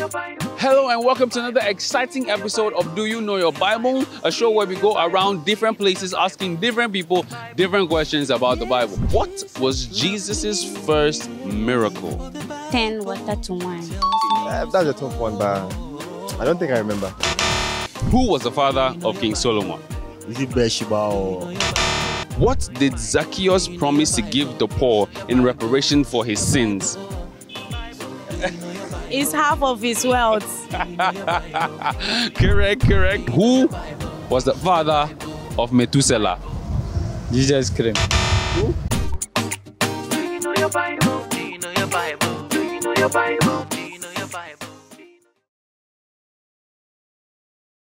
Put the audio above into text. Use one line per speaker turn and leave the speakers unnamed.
Hello and welcome to another exciting episode of Do You Know Your Bible? A show where we go around different places asking different people different questions about the Bible. What was Jesus' first miracle?
10 water to wine.
That's a tough one, but I don't think I remember.
Who was the father of King Solomon?
Is it Bathsheba or...
What did Zacchaeus promise to give the poor in reparation for his sins?
It's half of his wealth.
Correct. Who was the father of Methuselah?
Jesus Christ.
Who?
Do you know your Bible? Do you know your Bible? Do you know your Bible?